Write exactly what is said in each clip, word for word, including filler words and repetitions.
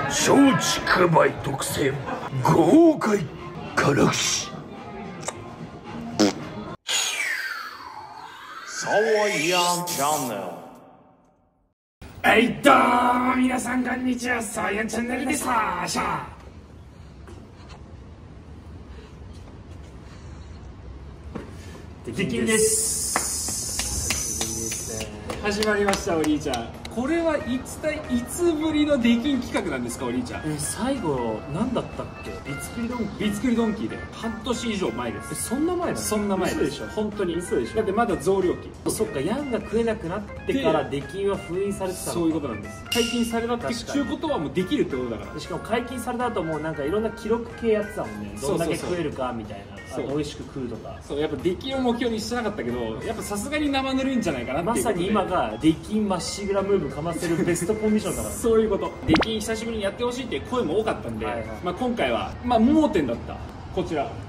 松竹梅特製豪快辛口サワヤンチャンネル。 はいどうも皆さんこんにちは、サワヤンチャンネルです。はーしゃーできんです。始まりました、お兄ちゃん。これはいつたいいつぶりの出禁企画なんですか、お兄ちゃん。え最後何だったっけ？ビツクリドンキー。ビツクリドンキーで半年以上前です。えそんな前だ、ね、そんな前です。嘘でしょ、本当に嘘でしょ。だってまだ増量期。そっか、ヤンが食えなくなってから出禁は封印されてたの。そういうことなんです。解禁されたっていうことはもうできるってことだから。しかも解禁された後もうなんかいろんな記録系やってたもんね。どんだけ食えるかみたいな。そう、美味しく食うとか。そうやっぱ出禁を目標にしてなかったけど、やっぱさすがに生ぬるいんじゃないかなっていう。まさに今が出禁まっしぐらムーブかませるベストコンディションだからそういうこと。出禁久しぶりにやってほしいっていう声も多かったんで、はいはい、まあ今回はまあ盲点だったこちら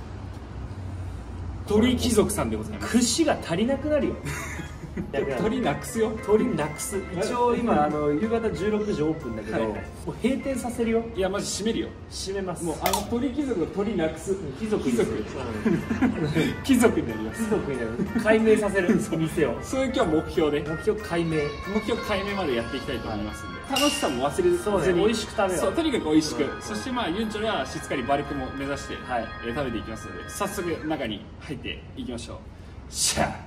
鳥貴族さんでございます。串が足りなくなるよ鳥なくすよ。鳥なくす。一応今あの夕方じゅうろくじオープンだけど、はいはい、もう閉店させるよ。いやマジ閉めるよ。閉めます。もうあの鳥貴族の鳥なくす。貴族貴族貴族になります。貴族になる。解明させる店を。そういう今日目標で目標解明目標解明までやっていきたいと思いますんで、はい、楽しさも忘れずに、そうね、美味しく食べよう。そうとにかく美味しく、うん、そしてまあユンチョルはしっかりバルクも目指して、はい、えー、食べていきますので、早速中に入っていきましょう。シャー。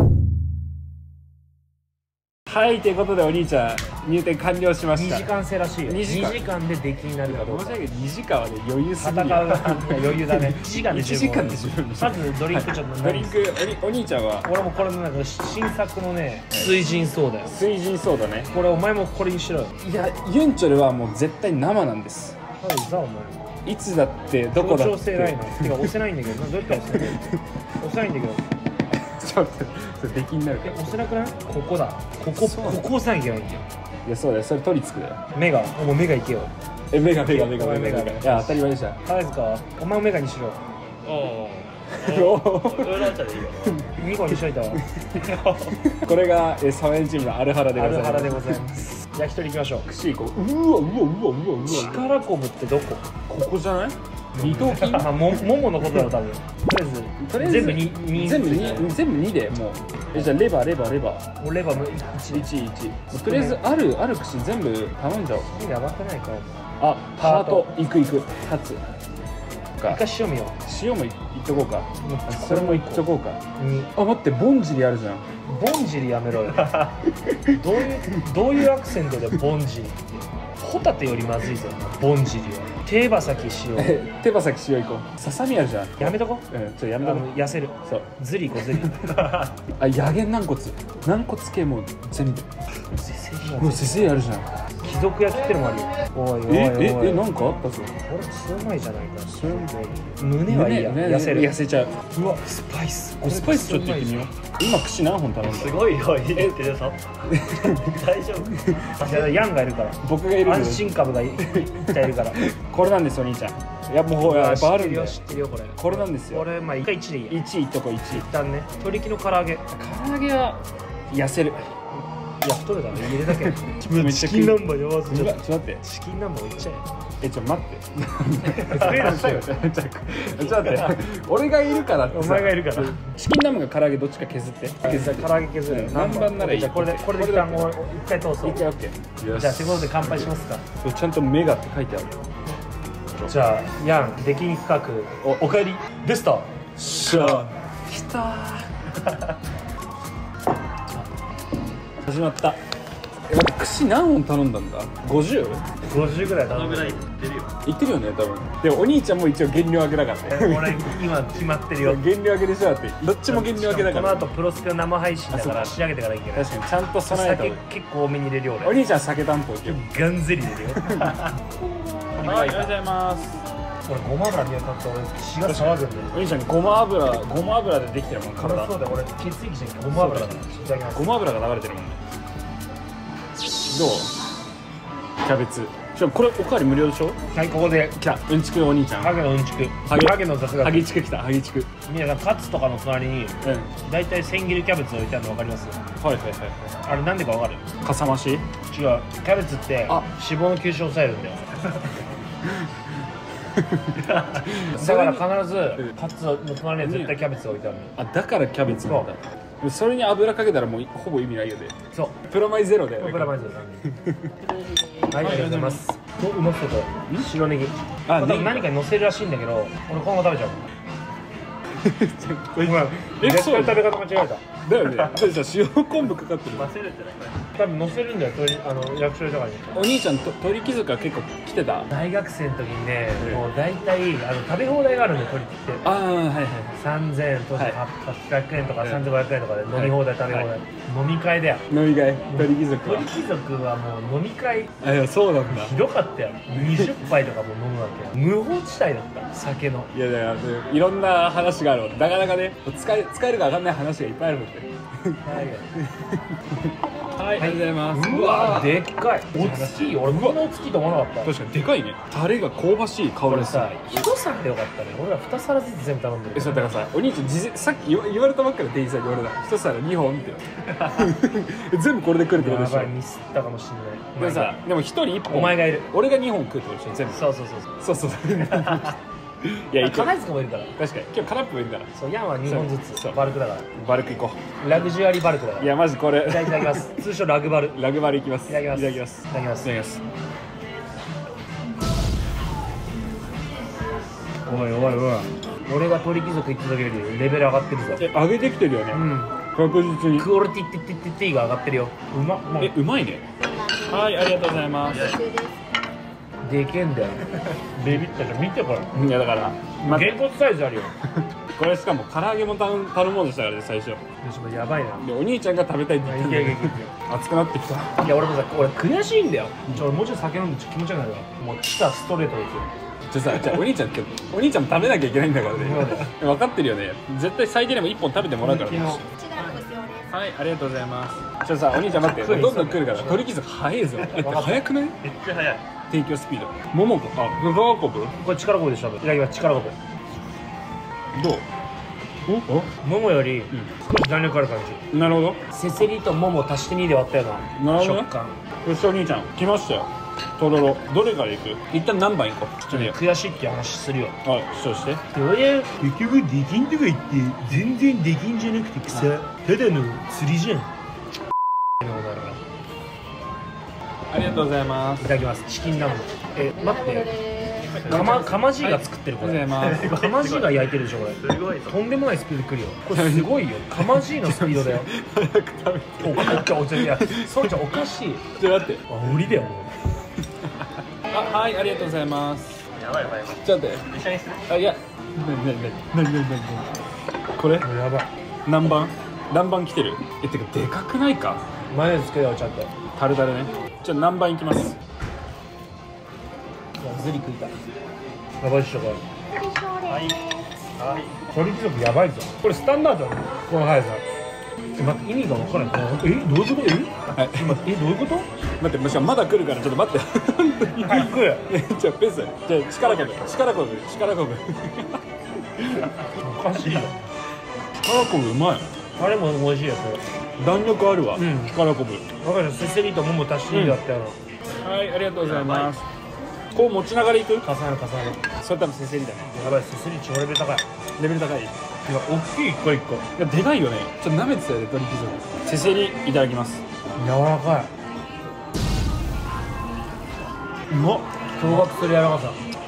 はい、ということでお兄ちゃん入店完了しました。にじかん制らしいよ。にじかんで出禁になるかどうか。申し訳ない、にじかんはね余裕すぎるよ。余裕だね。いちじかんで十分。まずドリンクちょっと。ドリンクお兄ちゃんは。俺もこれのなんか新作のね水神ソーダよ。水神ソーダね。これお前もこれにしろよ。いやユンチョルはもう絶対生なんです。はいざお前。いつだってどこだって。協調性ないの。てか押せないんだけど、どうやって押せない？押せないんだけど。ちょっとそれ出禁になるから。押せなくない？ここだ。ここここ押さなきゃいけないんだよ。いやそうだよ、それ取り付くだよ。目がもう目がいけよ。え目が目が目が目が。いや当たり前でした。金塚お前も目がにしろ。おお。裏だでいいよ。にこにしといたわ。これがサワヤンチームのアルハラでございます。アルハラでございます。焼き鳥行きましょう。串行こう。うわうわうわうわうわ。力こぶってどこ？ここじゃない？二頭筋。まあももものことだろ多分。とりあえず全部にに全部に全部にでもう。えじゃあレバーレバーレバー。レバーも一一一。とりあえずあるある串全部頼んじゃおう。やばくないか。あハート行く行くハツ。一回塩見よう。塩もいっとこうか。それもいっとこうか。あ待ってボンジリあるじゃん。ボンジリやめろよ。どういうどういうアクセントでボンジリって。ホタテよりまずいぞボンジリは。手羽先塩。手羽先塩いこう。ささみあるじゃん。やめとこ。うん、ちょっとやめとこ。痩せる。そう。ズリいこうズリ。あ、ヤゲン軟骨。軟骨系も全部。もうせせいあるじゃん。貴族焼きってのもあるよ。おいおいおい。えええなんかあったぞ。これ強まいじゃないか。それ胸はいいや。痩せる。痩せちゃう。うわスパイス。スパイスちょっといってみよう。今串何本頼んだ。すごいよ入れてるぞ。大丈夫。ヤンがいるから。僕がいる。安心株がいるから。これなんですよ兄ちゃん。いやもうやっぱあるんだよ。知ってるよこれ。これなんですよ。これまあ一回一でいい。一いっとこ一。一旦ね。鶏木の唐揚げ。唐揚げは痩せる。いや太るだね入れだけ。チキン南蛮やばすぎ。ちょっと待って。チキン南蛮いっちゃえ。えちょ待って。それらしいよ。ちょっと待って。俺がいるからって。お前がいるから。チキン南蛮か唐揚げどっちか削って。削って。唐揚げ削る。南蛮ならいい。じゃこれでこれで一旦もう一回通そう。一回オッケー。じゃあ仕事で乾杯しますか。ちゃんとメガって書いてある。じゃあヤン出禁企画 お, おかえりでしたしゃあきた始まった。え待って串何本頼んだんだ。 ごじゅう？ ごじゅうぐらい頼んだ。いってるよいってるよね多分。でお兄ちゃんも一応減量上げだからね。俺今決まってるよ。減量上げでしょだって。どっちも減量上げだから。この後プロスペ生配信だから仕上げてからいいけど。確かにちゃんと備えた。酒結構多めに入れるよ俺。お兄ちゃん酒担当ガンゼリ入れるよ。はい、ありがとうございます。俺ごま油見当たって俺血が騒ぐんで。お兄ちゃんごま油ごま油でできてるもん体。そうだ俺血液じゃなくてごま油だから。いただきます。ごま油が流れてるもんね。どう？キャベツ。しかもこれおかわり無料でしょ。はいここで来たうんちくお兄ちゃん。ハゲのうんちく。ハゲの雑学。ハゲチク来たハゲチク。皆さんカツとかの隣にだいたい千切りキャベツ置いてあるの分かります？はいはいはい。あれなんでか分かる？かさ増し？違うキャベツって脂肪の吸収を抑えるんだよ。 だから必ずカツの隣に絶対キャベツが置いてあるの。 あ、だからキャベツなんだ。それに油かけたらもうほぼ意味ないよね。 そう、 プラマイゼロで。 プラマイゼロなんで。はい、ありがとうございます。お、うまそうだよ。白ネギ。 あ、 多分何かに乗せるらしいんだけど、俺このまま食べちゃう。 ごめん。え、 絶そう対食べ方間違えた。 だよね。だってさ、塩昆布かかってる。 忘れてない。多分乗せるんだよ、鶏あの焼き醤油とかに。 お兄ちゃんと鳥貴族は結構来てた。 大学生の時にね、もう大体あの食べ放題があるんで、鶏って。 ああ、はいはい。 さんぜんえんとかはっぴゃくえんとかさんぜんごひゃくえんとかで飲み放題食べ放題。飲み会だよ。 飲み会、鳥貴族は。 鳥貴族はもう飲み会あ、いや、そうなんだ。 ひどかったよ。にじゅっぱいとかも飲むわけよ。無法地帯だった、酒の。 いやいや、いろんな話がある。なかなかね、使え使えるか分かんない話がいっぱいあるので。はい、ありがとうございます。 うわ、でっかい。お月い。俺こんなお月いと思わなかった。 確かにでかいね。タレが香ばしい香りです。 これさ、一皿でよかったね。俺ら二皿ずつ全部頼んでる。 え、そうだからさ、お兄ちゃん事前さっき言わ言われたばっかり店員さんに言われた。一皿にほんって全部これで来るってことでしょ。 やばい、ミスったかもしれない。 でもさ、でも一人一本、 お前がいる。 俺がにほん食うってことでしょ、全部。 そうそうそうそうそうそういや、いけ金塚もいるから。 確かに今日カラップもいるから。 そう、ヤンはにほんずつそうバルクだから。 バルク行こラグジュアリーバルクだかう。 ら。 いや、マジこれいただきます通称ラグバル。いラグバル行きます。 ただきます。 いただきます。 いただきます。 いただきます。 おいおいおい、俺が鳥貴族行った時よりレベル上がってるぞ。 え、上げてきてるよね。 うん確実に。 クオリティティティティティが上がってるよ。うまっ。もうえ、うまいね。はい、ありがとうございます。 でけえんだよ。ビビったじゃん、見てこれ。 いや、だから、まげんこつサイズあるよ。 これしかも唐揚げも頼頼もうとしたからね、最初。 やばいな。 で、お兄ちゃんが食べたいって言ってんだいけいけいけい熱くなってきた。 いや、俺もさ、俺悔しいんだよ。ちょ、俺もうちょい酒飲んでちょっと気持ち悪くなるわ。もう来たストレートですよ。 じゃあさ、じゃあお兄ちゃん、お兄ちゃんも食べなきゃいけないんだからね。分かってるよね。絶対最低でもいっぽん食べてもらうからね。はい、ありがとうございます。ちょっとさ、お兄ちゃん待って、どんどん来るから、鳥貴族早いぞ。え、早くない？ めっちゃ早い。 提供スピード。桃子、あ、ガーコブ。 これ力こぶでしょ。いただきます。力こぶ。 どう？お？ 桃より少し弾力ある感じ。 なるほど。 せせりと桃を足してにで割ったような食感。 よし、お兄ちゃん、来ましたよ。とろろ、どれからいく？一旦何番いこう。ちょっとね。 悔しいっていう話するよ。 はい、そうして。 どういう結局できんとか言って全然できんじゃなくてさ、ただの釣りじゃん。 ありがとうございます。 いただきます。チキン南部。え、待って。かま、かまじいが作ってるこれ。 ありがとうございます。 かまじいが焼いてるでしょこれ。すごい。とんでもないスピードで来るよ。これすごいよ。かまじいのスピードだよ。 早く食べて。 おかしい。おかしい。いや、そうじゃおかしい。 ちょっと待って。 あ、無理だよもう。 あ、はい、ありがとうございます。 やばいやばいやばい。 ちょっと待って。一緒にする？あ、いや。なになになになになになに。これ？ やばい。 何番？何番来てる？え、てかでかくないか？ マヨネーズつけようちゃんと。 タルタルね。じゃあ何番いきます？ いや、ズリ食いたい。やばいっしょこれ。はい。はい。鳥貴族やばいぞ。これスタンダードなの？この速さ。え、待って、意味が分からない。え、どういうこと？え？ はい。 え、どういうこと？ 待って、もしまだ来るからちょっと待って。本当に。 はい、来る。 じゃあペース。じゃあ力こぶ。力こぶ。力こぶ。 おかしいよ。 力こぶうまい。 あれも美味しいやつ。 弾力あるわ。 うん。 力こぶ。 わかる。せせりと桃足していいだったよ。 はい、ありがとうございます。こう持ちながらいく？ 重ねる重ねる。 それ多分せせりだね。 やばい、せせり超レベル高い。 レベル高い。いいや、大きい一個一個。 や、でかいよね。ちょっと舐めてたよね、鳥貴族。せせりいただきます。 柔らかい。うまっ。驚愕する柔らかさ。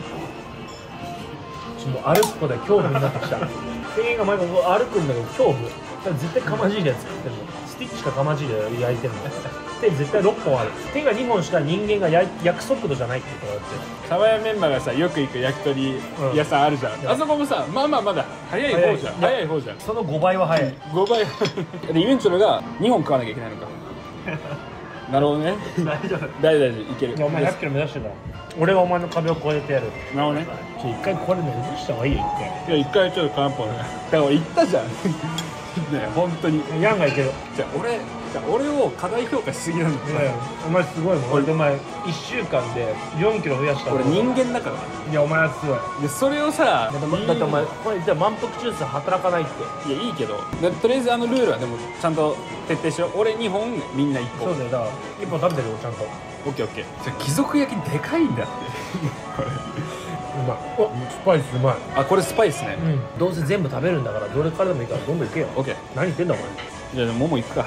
ちょっと歩くことで恐怖になってきた。店員が毎回こう歩くんだけど恐怖。だから絶対かまじいで作ってるの。スティッチかかまじいで焼いてるの。手絶対ろっぽんある。手がにほんしか人間が焼焼く速度じゃないってことだって。 鯖屋メンバーがさ、よく行く焼き鳥屋さんあるじゃん。 うんあそこもさ、まあまあまだ早い方じゃん。 早い早い方じゃん。 そのごばいは早い。 ごばい。で、ユンチョルがにほん食わなきゃいけないのか。なるほどね。 大丈夫。 大丈夫、いける。 いや、お前ひゃっキロ目指してた。俺がお前の壁を越えてやる。 なるほどね。 ちょ、一回これね、移した方がいいよ、一いや、一回ちょっとカランポンね。だから俺言ったじゃん。ね、本当に。 回。ヤンがいける。 じゃあ俺、じゃあ俺を過大評価しすぎなんだよ。 いやいや、お前すごいもん。俺、お前、いっしゅうかんでよんキロ増やしたの。 俺人間だから。 いや、お前はすごい。 で、それをさ、 だってだってお前、これじゃ満腹中枢働かないって。 いや、いいけど。でとりあえずあのルールはでも、ちゃんと徹底しよう。俺にほん、みんないっぽん。 そうだよ、だから、いっぽん食べてるよ、ちゃんと。 オッケーオッケー。じゃあ貴族焼きでかいんだって。 まい。お、スパイスうまい。 あ、これスパイスね。 うん。どうせ全部食べるんだからどれからでもいいからどんどんいけよ。 オッケー。 何言ってんだお前。 じゃあももいくか。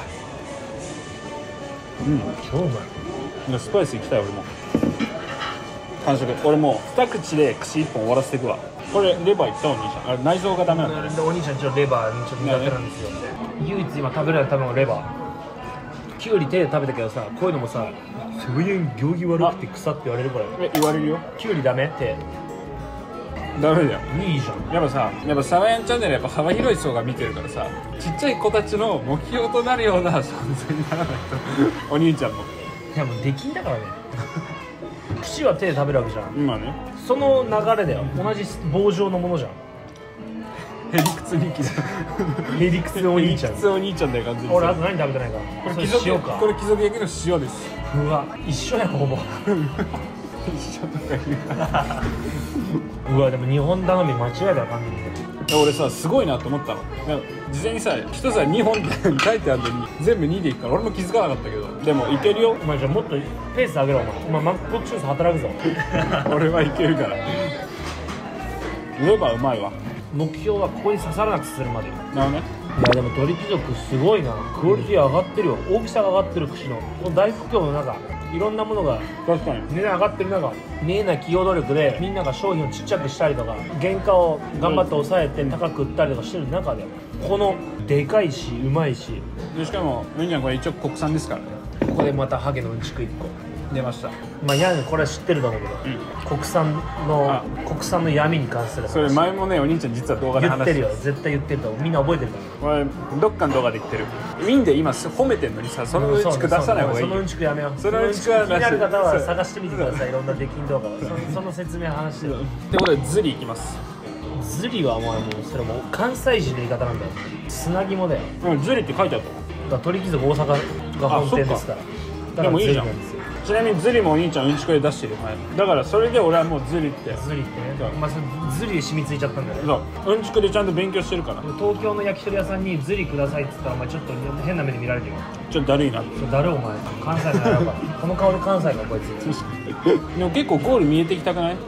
うん。 超うまい。 スパイスいきたい俺も。完食。俺もう二口で串一本終わらせていくわ。これレバーいったお兄ちゃん。あれ内臓がダメなんだ。 でお兄ちゃんちのレバーにちょっと苦手なんですよ。唯一今食べれる食べ物レバー。キュウリ手で食べたけどさ、こういうのもさ、そういう行儀悪くて腐って言われるから。 え、言われるよ。 キュウリダメってダメだよ。 いいじゃん。 やっぱさ、やっぱサワヤンチャンネルやっぱ幅広い層が見てるからさ、ちっちゃい子たちの目標となるような存在にならないとお兄ちゃんも。 いやもうできんだからね。串は手で食べるわけじゃん。 今ね、 その流れだよ。同じ棒状のものじゃん。 ヘリクツ人気だ。 ヘリクツお兄ちゃん。 ヘリクツお兄ちゃんだよ完全に。 俺あと何食べてないか。 これそれ貴族塩か。 これ貴族焼きの塩です。 うわ、一緒やんほぼ。 一緒とか言うな。 うわでも日本頼み間違いだよ完全に。 俺さすごいなと思ったの。事前にさ一皿にほんって書いてあるのに全部にでいくから俺も気づかなかったけど、でもいけるよ。 お前じゃあもっとペース上げろお前。お前マックボックス働くぞ。 俺はいけるから。レバーうまいわ。 目標はここに刺さらなくするまで。 なるほどね。 いやでも鳥貴族すごいな。クオリティ上がってるよ。大きさが上がってる串のこの大不況の中、いろんなものが確かに値段上がってる中、見えない企業努力でみんなが商品をちっちゃくしたりとか原価を頑張って抑えて高く売ったりとかしてる中で、このでかいしうまいし、 でしかもみんなこれ一応国産ですからね。 ここでまたハゲのうんちくいっこ出ました。 まあやこれは知ってると思うけど、うん、国産の国産の闇に関する話。 それ前もねお兄ちゃん実は動画で話してる。 言ってるよ絶対言ってると思う。みんな覚えてるから俺どっかの動画で言ってる。ウィンで今褒めてんのにさ、そのうんちく出さない方がいい。 そのうんちくやめよう。 そのうんちくは気になる方は探してみてください。いろんな出禁動画を そ, その説明話してる。 ってことでズリいきます。 ズリはお前もうそれもう関西人の言い方なんだよ。砂肝だよ。 うん、ズリって書いてあったもん。 だから鳥貴族大阪が本店ですから。だからでもいいじゃん。 ズリなんですよ。 ちなみにズリもお兄ちゃんうんちくで出してる、はい、だからそれで俺はもうズリってズリってね、まあ、それズリで染みついちゃったんだよね。 そううんちくでちゃんと勉強してるから。 東京の焼き鳥屋さんにズリくださいって言ったらお前ちょっと変な目で見られてるよ。 ちょっとだるいなって。 それ誰お前関西のやろうか。この顔で関西かこいつ。 でも結構ゴール見えてきたくない？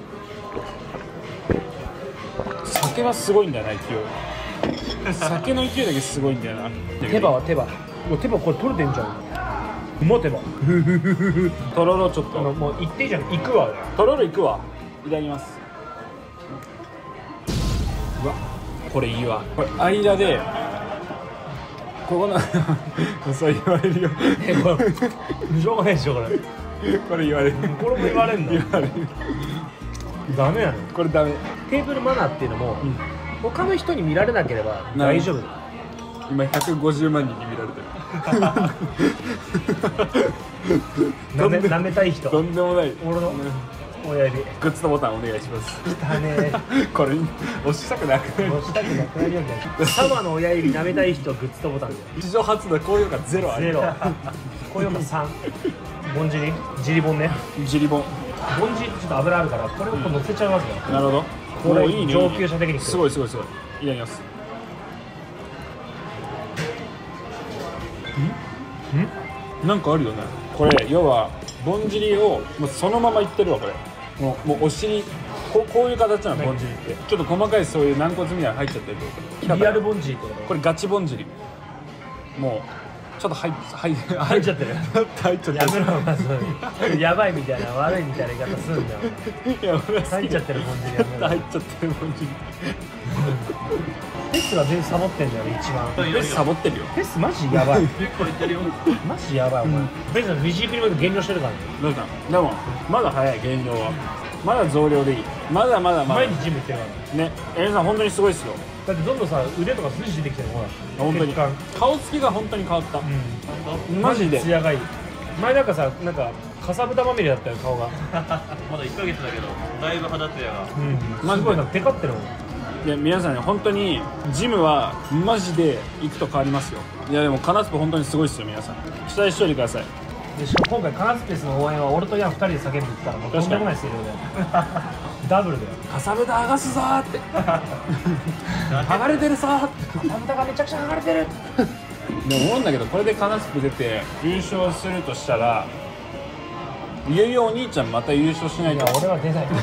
酒はすごいんだよな勢い。酒の勢いだけすごいんだよな。 手羽は手羽。もう手羽これ取れてんじゃん。うま手羽。 とろろちょっあのと。 もう言っていいじゃん。行くわ。 とろろいくわ。いただきます。うわ、これいいわ。これ間でここのそう言われるよ。 えこれしょうがないでしょこれ。 これ言われる。 これも言われんの。 言われる。 ダメやねん。 これダメ。 テーブルマナーっていうのも、うん、他の人に見られなければ大丈夫。 今ひゃくごじゅうまんにんに見られてる。 なめなめたい人。 とんでもない。 俺の親指。 グッズのボタンお願いします。 汚ねえ。 これ押したくなくなる。 押したくなくなるよね。サマの親指なめたい人グッズとボタンで。 史上初の高評価ゼロある。 ゼロ。高評価さん。ぼんじり？ジリボンね。 ジリボン。 ぼんじりってちょっと油あるからこれをこう乗せちゃいますよ。 なるほど。 これいいね。 上級者テクニック。 すごいすごいすごい。いただきます。ん？なんかあるよね。これ要はぼんじりをもうそのままいってるわこれ。もうもうお尻こうこういう形なのぼんじりって。ちょっと細かいそういう軟骨みたいなの入っちゃってるってこと。 リアルぼんじりってこと？ これガチぼんじり。もうちょっと入っ入入っちゃってる。 入っちゃってる。 やめろまず。やばいみたいな悪いみたいな言い方するんだよ。 いや俺は入っちゃってるぼんじりやめろ。 入っちゃってるぼんじり。 フェスが全然サボってんだよね一番。 フェスサボってるよ。 フェスマジやばい。マジやばいお前。フェスのフィジークリムで減量してるからね。 どうした？でもまだ早い減量は。まだ増量でいい。まだまだまだ。 毎日ジム行ってるからね。エレさん本当にすごいですよ。 だってどんどんさ腕とか筋出てきてるほら。 本当に顔つきが本当に変わった。 うん。 マジで。 艶がいい。前なんかさなんかかさぶたまみれだったよ顔が。 まだいっかげつだけどだいぶ肌ツヤが。 うん。マジでなんかテカってるもん。 いや皆さんね本当にジムはマジで行くと変わりますよ。いやでもカナスポ本当にすごいですよ皆さん。期待しておいてください。 でしかも今回カナスペースの応援は俺とヤンふたりで叫んでいったらもうとんでもない声量でダブルでかさぶた剥がすぞーって剥がれてるぞーってかさぶたがめちゃくちゃ剥がれてるでも思うんだけどこれでカナスポ出て優勝するとしたらいよいよお兄ちゃんまた優勝しないと。 俺は出ない。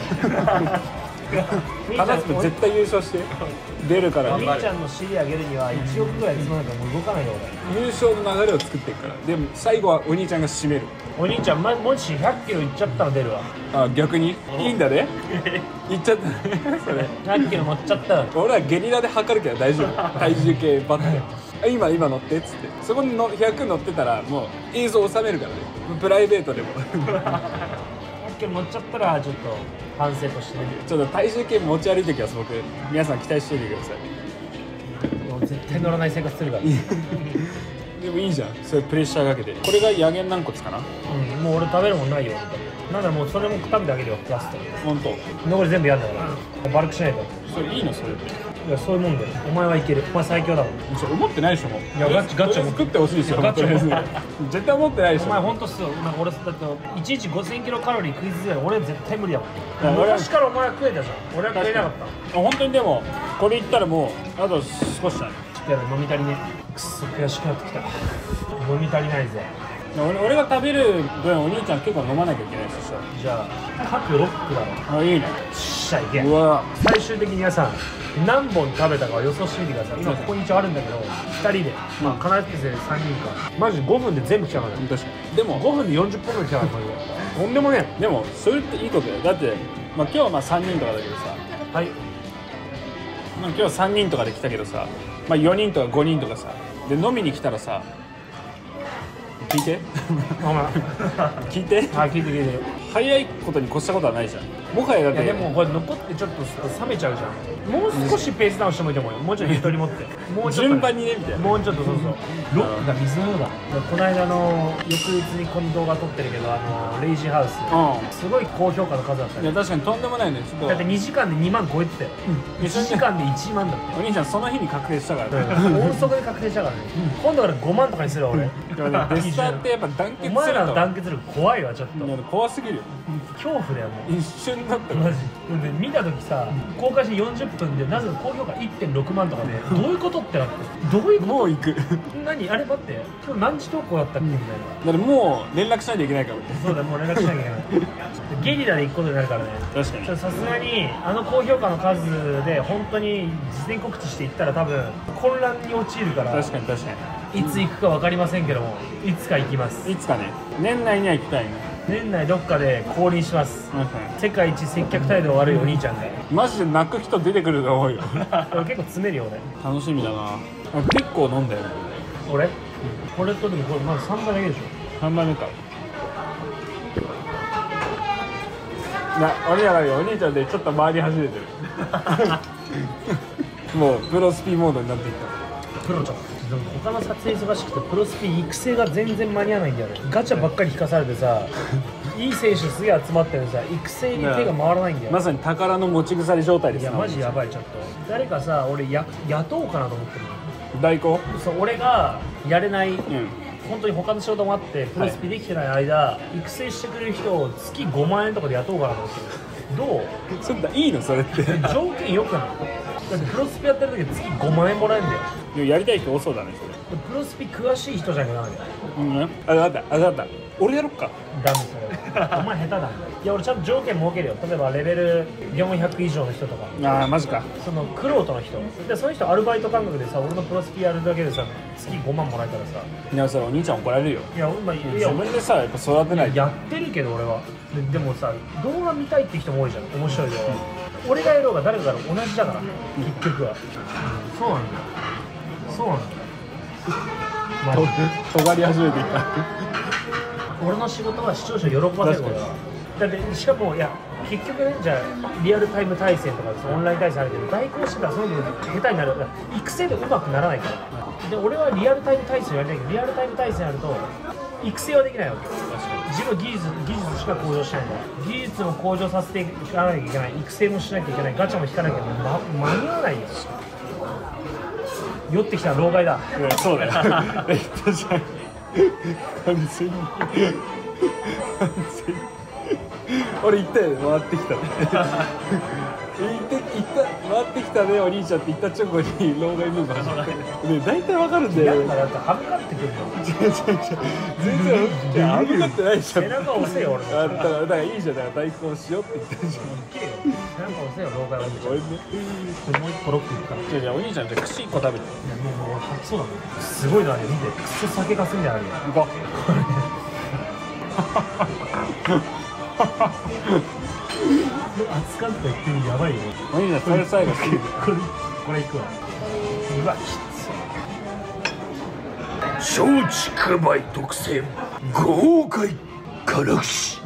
話すと絶対優勝して出るから。 お兄ちゃんの尻上げるにはいちおくぐらい積まないともう動かないよ俺。優勝の流れを作っていくから。でも最後はお兄ちゃんが締める。 お兄ちゃん、ま、もしひゃっキロいっちゃったら出るわ。 あ、逆にいいんだね。いっちゃったねそれ。 ひゃっキロ乗っちゃったら俺はゲリラで測るけど大丈夫。体重計バッて今今乗ってっつってそこにのひゃく乗ってたらもう映像収めるからね。プライベートでもひゃっキロ乗っちゃったらちょっと反省としてね。 ちょっと体重計持ち歩いてきます僕。皆さん期待しておいてください。 もう絶対乗らない生活するから。 でもいいじゃん、それプレッシャーかけて。これが野源軟骨かな。 うん、もう俺食べるもんないよ。なんだろう、もうそれも食べてあげるよ、ラスト。 本当。 残り全部やんだからバルクしないと。 それいいのそれって。 いや、そういうもんだよ。お前はいける。お前最強だもん。 それ思ってないでしょもう。 いやガチガチ作ってほしいですよ。 ガチ絶対思ってないでしょ。 お前ほんとすごい。なんか俺だっていちにちごせんキロカロリー食い続ける。俺絶対無理だもん。 や俺は昔からお前は食えたじゃん。俺は食えなかったあ本当に。でもこれいったらもうあと少しだね。 ちょっと飲み足りねえ。くっそ悔しくなってきた。飲み足りないぜ。 俺, 俺が食べる分お兄ちゃん結構飲まなきゃいけない。そしたらじゃあ各ロックだろ。 あいいね。 よっしゃいけ。 うわ最終的に皆さん何本食べたかを予想してみてください。今ここに一応あるんだけどふたりで、まあ必ずでさんにんかマジごふんで全部来たからね。 確かに。でもごふんでよんじゅっぽんぐらい来たからマジで。とんでもねでもそれっていいことだよ。だって、まあ、今日はまあさんにんとかだけどさ、 はい、 まあ、今日はさんにんとかで来たけどさ、まあ、よにんとかごにんとかさで飲みに来たらさ聞いてお前聞いてあ聞いて聞いて。 早いことに越したことはないじゃん。もはやだって。 いやでもこれ残ってちょっと冷めちゃうじゃん。もう少しペースダウンしてもいいと思うよ。もうちょっとゆとり持ってもうちょっと、ね、 順番にねみたいな。 もうちょっとそうそうロックが水のようだ。この間の翌日にこの動画撮ってるけどあのレイジーハウス、 うん、 すごい高評価の数だったね。 いや確かにとんでもないね。ちょっとだってにじかんでにまん超えてたよ、うん、いちじかんでいちまんだったお兄ちゃんその日に確定したからね、 うん、音速で確定したからね、うん、今度からごまんとかにするわ俺。 でもねデスターってやっぱ団結するとお前らの団結力怖いわちょっと。 いや怖すぎるよ。 恐怖だよもう一瞬だったマジで見た時さ公開してよんじゅっぷんでなぜか高評価 いってんろくまんとかでどういうことってなってどういうこともう行く何あれ待って今日何時投稿だったっけみたいな。 だからもう連絡しないといけないからね。 そうだもう連絡しなきゃいけないゲリラで行くことになるからね。 確かに。 さすがにあの高評価の数で本当に事前告知していったら多分混乱に陥るから。 確かに確かいつ行くか分かりませんけどもいつか行きます。 にいつかね年内には行きたいね。 年内どっかで降臨します、うん、世界一接客態度悪いお兄ちゃんでマジで泣く人出てくると思うよ俺結構詰めるよ俺。楽しみだな。結構飲んだよ俺、うん、これとでもこれまずさんばいだけでしょ。 さんばいめか。な俺らがお兄ちゃんでちょっと回り始めてるもうプロスピモードになっていった。 プロちゃんでも他の撮影忙しくてプロスピ育成が全然間に合わないんだよね。ガチャばっかり引かされてさいい選手すげえ集まってるのにさ育成に手が回らないんだよ。 まさに宝の持ち腐れ状態です。 いやマジやばい。ちょっと誰かさ俺や雇おうかなと思ってるの。 代行。そう俺がやれない、うん、本当に他の仕事もあってプロスピできてない間、はい、育成してくれる人を月ごまんえんとかで雇おうかなと思ってる。どうそれいいのそれって条件よくない？だってプロスピやってる時月ごまんえんもらえるんだよ。 でもやりたい人多そうだねそれ。 プロスピ詳しい人じゃなきゃダメだよ。 うん、あだったあだった俺やろっか。 ダメそれお前下手だ。いや俺ちゃんと条件設けるよ。例えばレベルよんひゃく以上の人とか。 ああマジか。そのクロートの人でその人アルバイト感覚でさ俺のプロスピやるだけでさ月ごまんもらえたらさ。 いやそれお兄ちゃん怒られるよ。 いや今いや自分でさやっぱ育てない。 やってるけど俺は で, でもさ動画見たいって人も多いじゃん。面白い動画、うん、俺がやろうが誰かが同じだから、うん、結局は、うん、そうなんだそうなんだと尖り始めていた俺の仕事は視聴者を喜ばせることだ。だってしかもいや結局ねじゃあリアルタイム対戦とかオンライン対戦あるけど代行してたらその分下手になる。育成でうまくならないから。で俺はリアルタイム対戦やりたいけどリアルタイム対戦やると育成はできないわけ。自分の技術技術しか向上しないんだ。技術を向上させていかなきゃいけない。育成もしなきゃいけない。ガチャも引かなきゃいけない。ま、間に合わないよ。酔ってきたら老害だ。 いやそうだよえっとじゃあ完全に完全に俺行ったよね回ってきた行って行った回っってきたねお兄ちゃんって言った直後に老害ムーブ始まってね大体わかるんだよ。 だって歯向かってくるの。 違う違う違う全然歯向かってないじゃん。 背中押せよ俺も。 あだからだからいいじゃん。だから大根しようって言ったじゃん。 背中押せよ老害お兄ちゃん。 ごめんね。 もう一個ロックいくから。 じゃあじゃあお兄ちゃんじゃあ串一個食べて。 いやもうもうそうなの。すごいのあれ見て。クソ酒かすんじゃないよ。 行こう。 熱かった言ってるやばいよ。 お兄ちゃんそれ最後これこれいくわ。うわきつ。 松竹梅特選豪快辛口。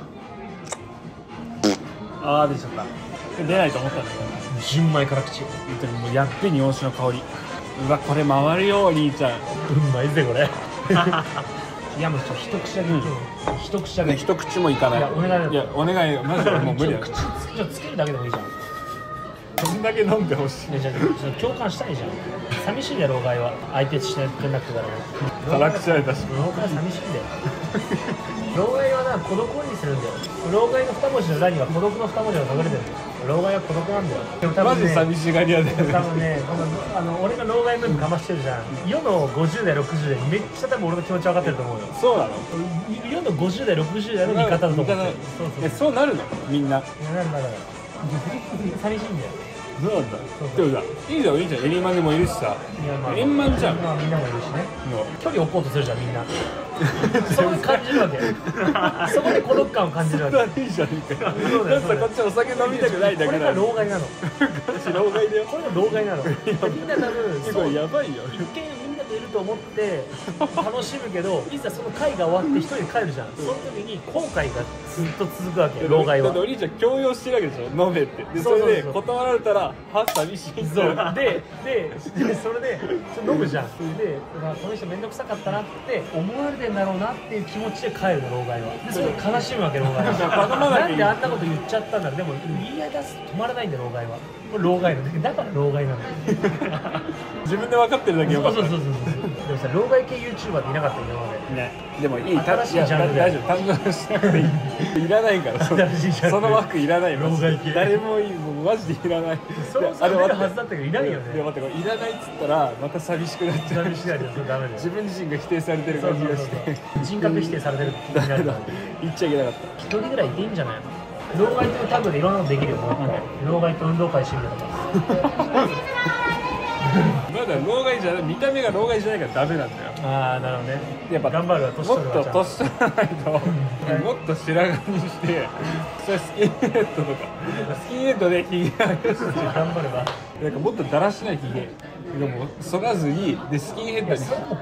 あー出ちゃった。出ないと思ったんだけど純米辛口。 本当にもうやっべ日本酒の香り。うわこれ回るよお兄ちゃん。 うまいぜこれ。いやもうちょっと一口だけ、うん、一口だけ、 ね、一口もいかない。いやお願い。いやお願いマジでもう無理だよ。 口つけつけるだけでもいいじゃん。 どんだけ飲んでほしい。 じゃあ共感したいじゃん。寂しいんだよ老害は。相手してくれなくてからね。 辛口されたし。 老害は寂しいんだよ。老害はな孤独にするんだよ。老害の二文字の裏には孤独の二文字が隠れてるんだよ。老害は孤独なんだよ。でも多分ね、 マジ寂しがり屋だよね。 多分ね、このあの俺が老害ムーブかましてるじゃん。世のごじゅう代ろくじゅう代めっちゃ多分俺の気持ち分かってると思うよ。 そうなの？ 世のごじゅう代ろくじゅう代の味方だと思う。そうそう。 えそうなるの？みんな。 なるなる。寂しいんだよ。 そうなんだ。でもさ、いいじゃん、いいじゃん。エリマンでもいるしさ。円満じゃん。 まあみんなもいるしね。距離を置こうとするじゃんみんな。そこに感じるわけ。そこで孤独感を感じるわけ。 いいじゃん。だってこっちお酒飲みたくないだけだ。 これが老害なの。 老害だよ。 これが老害なの。みんな多分そうやばいよ。 一見みんなといると思って楽しむけど、いざその会が終わって一人で帰るじゃん。その時に後悔がずっと続くわけ。老害は。だってお兄ちゃん強要してるわけでしょ。飲めって。でそれで断られたらは寂しい。 そうでででそれで飲むじゃん。でこの人面倒くさかったなって思われてんだろうなっていう気持ちで帰るの老害は。でそれで悲しむわけ老害は。なんであんなこと言っちゃったんだろう。でも言い合い出すと止まらないんだよ老害は。これ老害のだから老害なの。 自分で分かってるだけよ。 そうそうそうそう。でもさ老害系 ユーチューバーっていなかったよ今まで。 ね。でもいい新しいジャンルで大丈夫誕生しなくていい。いらないからその枠いらない。 老害系。 誰もいいもうマジでいらない。 そろそろ出るはずだったけどいないよね。 で待ってこれいらないっつったらまた寂しくなっちゃう。 寂しくなるよ。それダメだよ。 自分自身が否定されてる感じがして。 人格否定されてる気になるから。 言っちゃいけなかった。 一人ぐらいいていいんじゃないの。老害というタグでいろんなのできるよ。老害と運動会してみるとか。 まだ老害じゃない、見た目が老害じゃないからダメなんだよ。 ああなるほどね。 やっぱ頑張るわ。年も取るわ。 っと年取らないともっと白髪にしてそれスキンヘッドとかスキンヘッドでひげ上げるし頑張ればなんかもっとだらしないひげでも剃らずにでスキンヘッドにそれも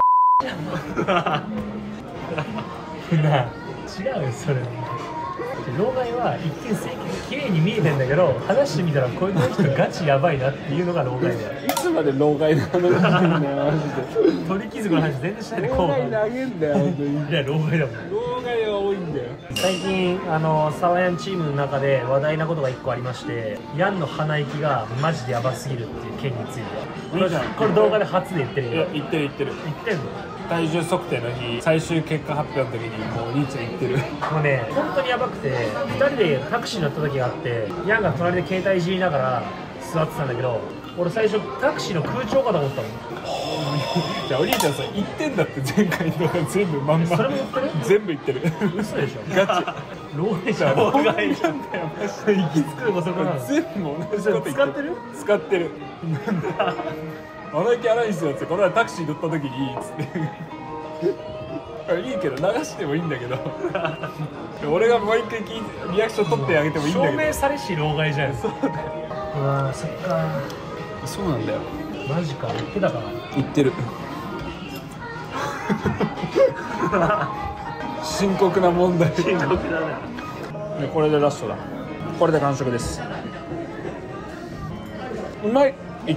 なあ違うよそれ。老害は一見清潔綺麗に見えてんだけど話してみたらこういう人ガチやばいなっていうのが老害だよ。 いつまで老害なのマジで鳥貴族の話全然しないで老害投げんだよ本当に。 いや老害だもん。 老害は多いんだよ。 最近あのサワヤンチームの中で話題なことがいっこありまして、ヤンの鼻息がマジでヤバすぎるっていう件についてこれ、これ動画で初で言ってるよ。 いや言ってる言ってる言ってんの。 体重測定の日最終結果発表の時にもうお兄ちゃん言ってる。 もうね本当にヤバくてふたりでタクシーに乗った時があってヤンが隣で携帯いじりながら座ってたんだけど俺最初タクシーの空調かと思ったの。 じゃあお兄ちゃんさ言ってんだって前回の動画全部まんまそれも言ってる全部言ってる。 嘘でしょガチ老害じゃん。 老害なんだよマジで。 行き着くのもそこなの。 全部同じこと言使ってる使ってる。鼻息荒いんすよってこの間タクシー乗った時につっていいけど流してもいいんだけど俺がもう一回リアクション取ってあげてもいいんだけど証明されし老害じゃん。 そうだよ。 うわそっかそうなんだよ。 マジか言ってたかな。 言ってる深刻な問題。 深刻だね。 これでラストだ。これで完食です。うまい。いった。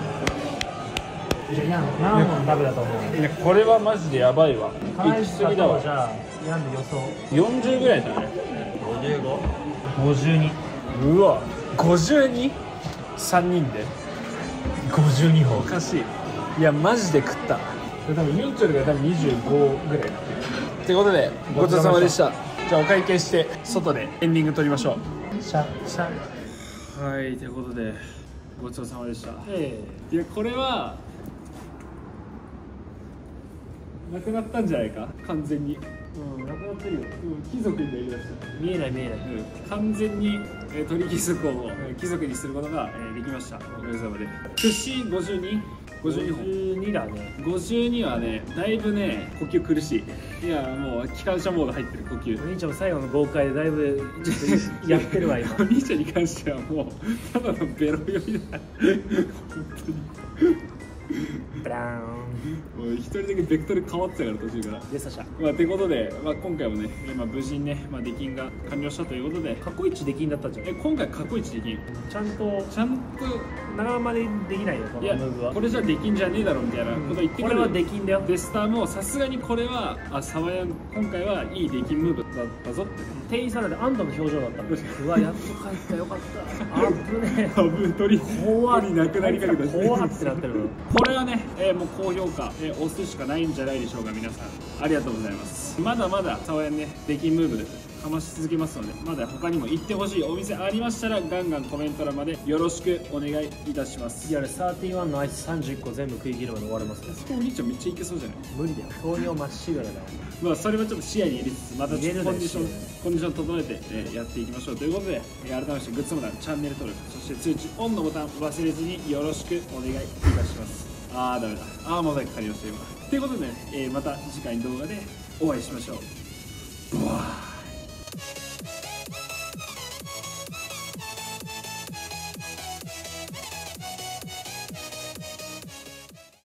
じゃあヤン何本食べたと思う。 ねこれはマジでやばいわ。 行き過ぎだわ。じゃあヤンで予想よんじゅうぐらいだね。 ごじゅうご、 ごじゅうに。 うわごじゅうに さんにんでごじゅうにほん。 おかしい。いやマジで食った。多分ミンチョルが多分にじゅうごぐらいだってことでごちそうさまでした。じゃあお会計して外でエンディング撮りましょう。 シャシャはいということでごちそうさまでした。 えいやこれはなくなったんじゃないか完全に。 うん、なくなってるよ。 うん貴族になりました。 見えない見えない。 うん完全に、えー、鳥貴族を、えー、貴族にすることが、えー、できました。おかげさまで。串ごじゅうに、ごじゅうにほん。 ごじゅうにだね。 ごじゅうにはね、だいぶね呼吸苦しい。いやもう機関車モード入ってる呼吸。 お兄ちゃんも最後の豪快でだいぶちょっとやってるわ今。 お兄ちゃんに関してはもうただのベロ酔いだ。本当に。 ブラーン。 もう一人だけベクトル変わってたから途中から。 でさしゃ。 まあということで、まあ、今回もね、まあ、無事にね、まあ、出禁が完了したということで、 過去一出禁だったんじゃん。 え今回過去一出禁ちゃんとちゃんと長までできないよこいやのムーブは。 これじゃ出禁じゃねえだろみたいなこと言ってくる、 これは出禁だよ。 デスターもさすがにこれはあサワヤン今回はいい出禁ムーブだったぞってね。 店員さんなんで安堵の表情だったの。うわやっと帰ったよかった。あぶねあぶ鳥怖っ鳥なくなりかけたし怖ってなってる。 これはね、えーもう高評価、えー押すしかないんじゃないでしょうか。皆さんありがとうございます。まだまだサワヤンね出禁ムーブでかまし続けますので、まだ他にも行ってほしいお店ありましたらガンガンコメント欄までよろしくお願いいたします。 いやあれサーティワンのアイスさんじゅういっこ全部食い切るまで終われますね。 お兄ちゃんめっちゃいけそうじゃない？ 無理だよ。糖尿まっしぐらだよ。 まあそれはちょっと視野に入れつつまたちょっとコンディション入れるねコンディション整えて、えーやっていきましょうということで、えー改めましてグッズボタンチャンネル登録そして通知オンのボタン忘れずによろしくお願いいたします。あーダメだあーモザイクかかりました今ということで、ねえーまた次回の動画でお会いしましょう。ブワー